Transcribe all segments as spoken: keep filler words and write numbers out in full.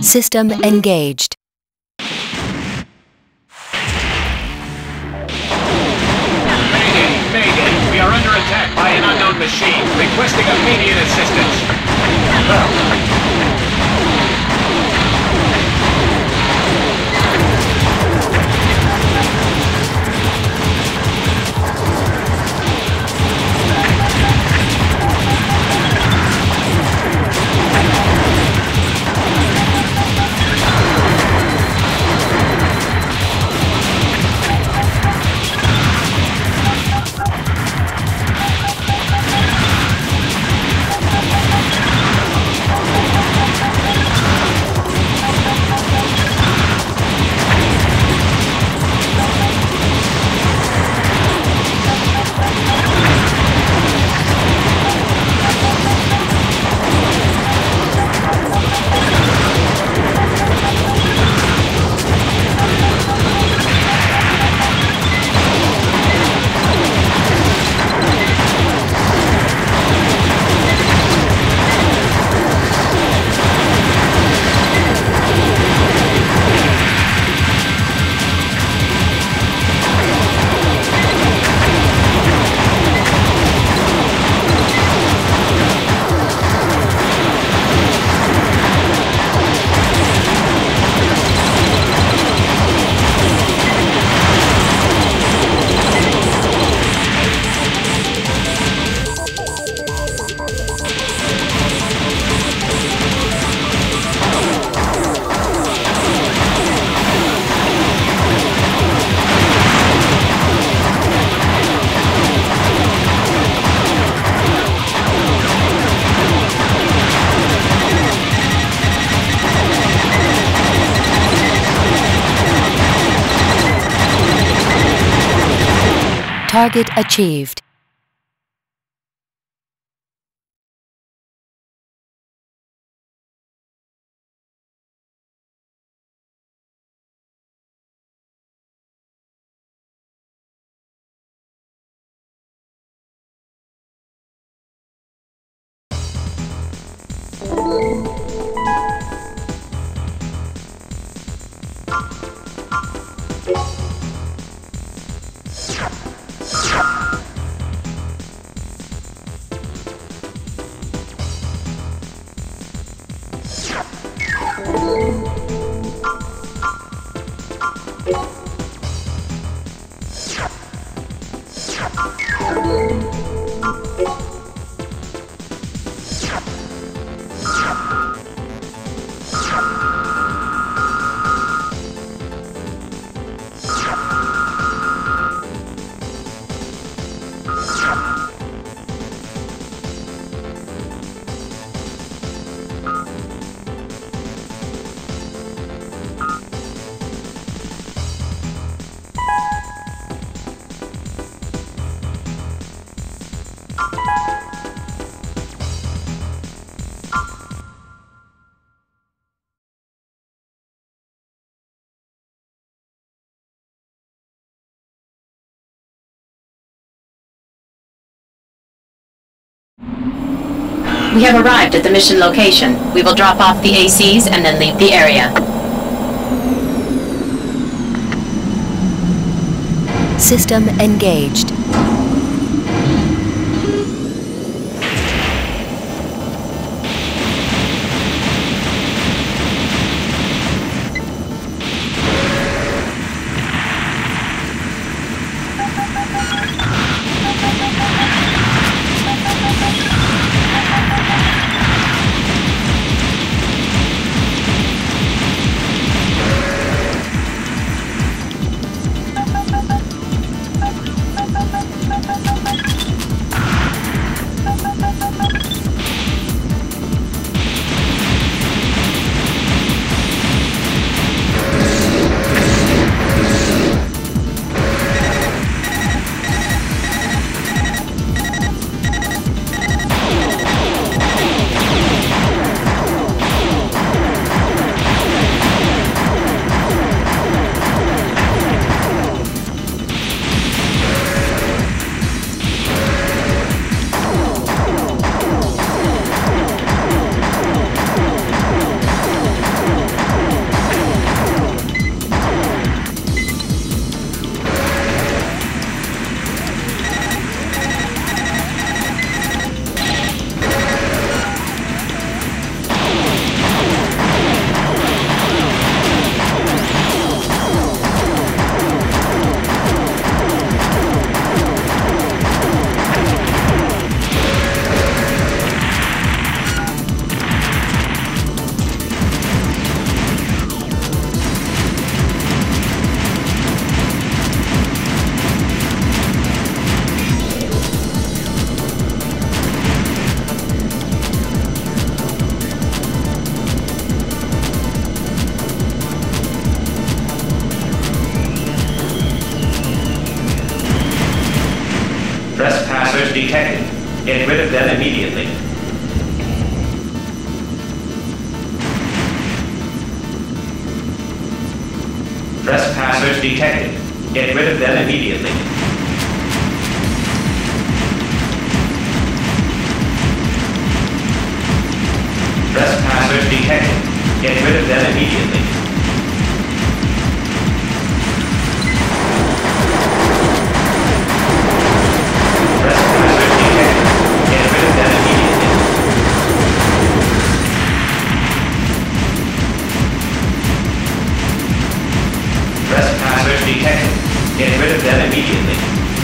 System engaged. Mayday! Mayday! We are under attack by an unknown machine, requesting immediate assistance. Target achieved. We have arrived at the mission location. We will drop off the A Cs and then leave the area. System engaged. Trespassers detected. Get rid of them immediately. Trespassers detected. Get rid of them immediately. Trespassers detected. Get rid of them immediately. Trespassers detected. Get rid of them immediately. Trespassers detected. Get rid of them immediately.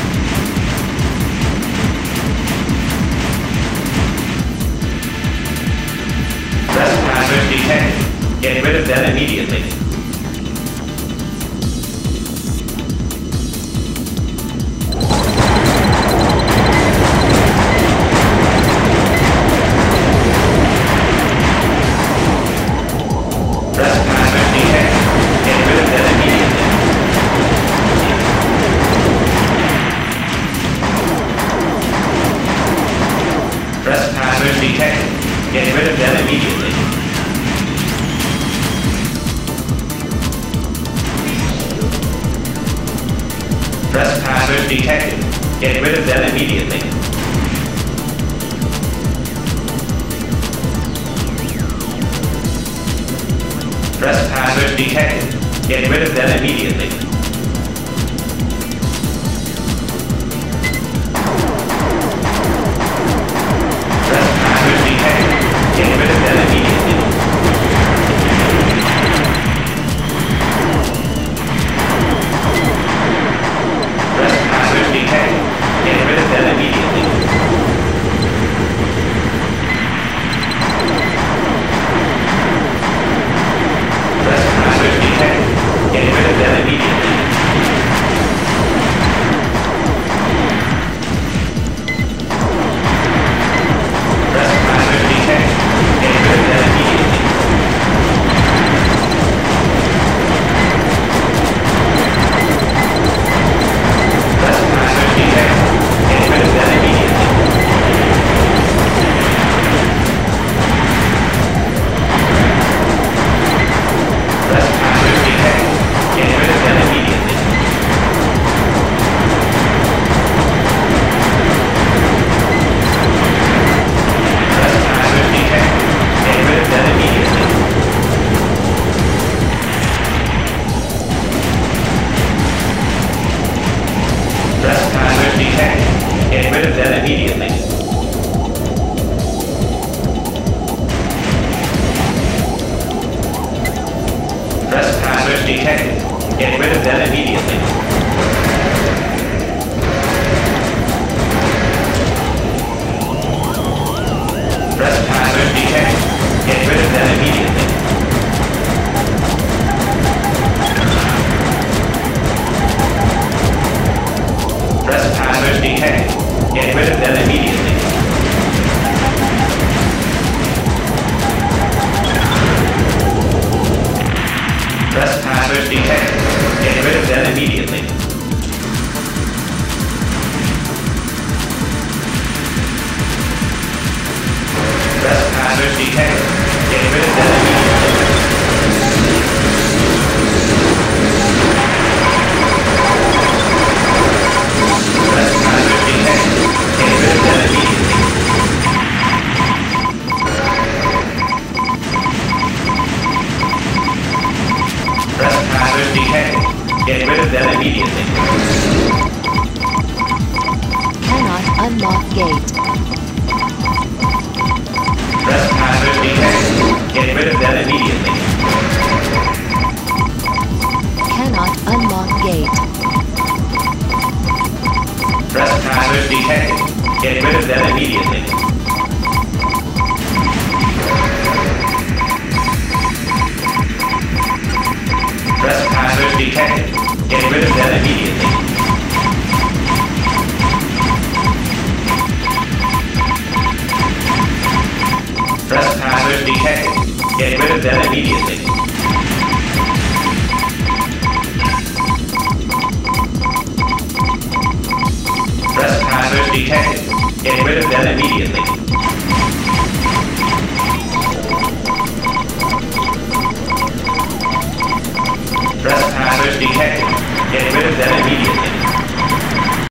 Trespassers detected. Get rid of them immediately. Trespassers detected. Get rid of them immediately. Trespassers detected. Get rid of them immediately. Trespassers detected. Get rid of them immediately. Trespassers detected. Get rid of them immediately. Trespassers detected. Get rid of them immediately. Trespassers detected. Get rid of them immediately. Trespassers detected. Get rid of them immediately. Trespassers detected. Get rid of them immediately. Trespassers detected. Get rid of them immediately. Trespassers detected. Get rid of them immediately. Trespassers detected. Get rid of them immediately. Trespassers detected. Get rid of them immediately. Trespassers detected. Get rid of them immediately. Trespassers detected. Get rid of them immediately. Trespassers detected. Get rid of them immediately. Trespassers detected. Get rid of them immediately. Trespassers detected. Get rid of them immediately. Trespassers detected. Get rid of them immediately. Trespassers detected. Get rid of them immediately. Cannot unlock gate. Trespassers detected. Get rid of them immediately. Cannot unlock gate. Trespassers detected. Get rid of them immediately. Trespassers detected. Get rid of them immediately. Trespassers detected. Get rid of them immediately. Trespassers detected. Get rid of them immediately.